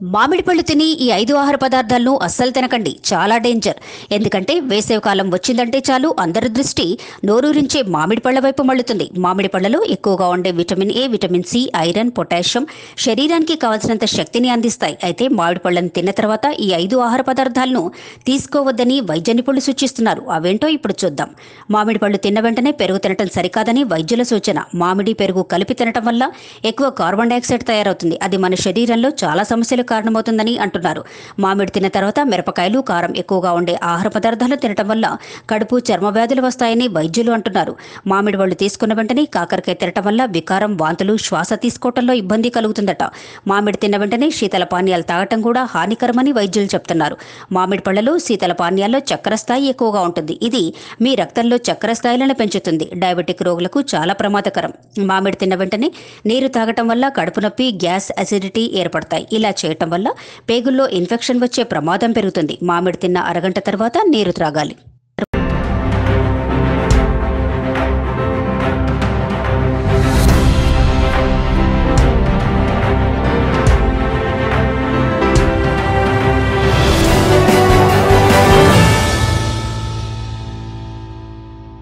మామిడి పళ్ళు తిని ఈ 5 ఆహార పదార్థాలను అస్సలు తినకండి. చాలా డేంజర్. ఎందుకంటే వేసవికాలం వచ్చిందంటే చాలు అందరి దృష్టి నోరూరించే మామిడి పళ్ళ వైపు మళ్లుతుంది. మామిడి పళ్ళలో ఎక్కువగా ఉండే vitamin A, vitamin C, iron, potassium శరీరానికి కావలసినంత శక్తిని అందిస్తాయి. అయితే మామిడి పళ్ళను తిన్న తర్వాత ఈ 5 ఆహార పదార్థాలను తీసుకోవద్దని వైద్య నిపుణులు సూచిస్తున్నారు. అవేంటో ఇప్పుడు చూద్దాం. మామిడి పళ్ళు తిన్న వెంటనే పెరుగు తినటం సరికాదని వైద్యుల సూచన. మామిడి పెరుగు కలిపి తినటం వల్ల ఎక్కువ కార్బన్ డైఆక్సైడ్ తయారవుతుంది. అది మన శరీరంలో చాలా సమస్యలు కారణమవుతుందని అంటున్నారు. మామిడి తిన్న తర్వాత మిరపకాయలు, కారం ఎక్కువగా ఉండే ఆహార పదార్థాలు తినటం వల్ల కడుపు, చర్మ వ్యాధులు వస్తాయని వైద్యులు అంటున్నారు. మామిడి పళ్ళు తీసుకున్న వెంటనే కాకరకాయ తినటం వల్ల వికారం, వాంతులు, శ్వాస తీసుకోవటంలో ఇబ్బంది కలుగుతుందట. మామిడి తిన్న వెంటనే శీతల పానీయాలు తాగటం కూడా హానికరమని వైద్యులు చెప్తున్నారు. మామిడి పళ్ళలో శీతల పానీయాల్లో చక్కెర స్థాయి ఎక్కువగా ఉంటుంది. ఇది మీ రక్తంలో చక్కెర స్థాయిలను పెంచుతుంది. డయాబెటిక్ రోగులకు చాలా ప్రమాదకరం. మామిడి తిన్న వెంటనే నీరు తాగటం వల్ల కడుపు నొప్పి, గ్యాస్, అసిడిటీ ఏర్పడతాయి. ఇలా చేయటం వల్ల పేగుల్లో ఇన్ఫెక్షన్ వచ్చే ప్రమాదం పెరుగుతుంది. మామిడి తిన్న అరగంట తర్వాత నీరు త్రాగాలి.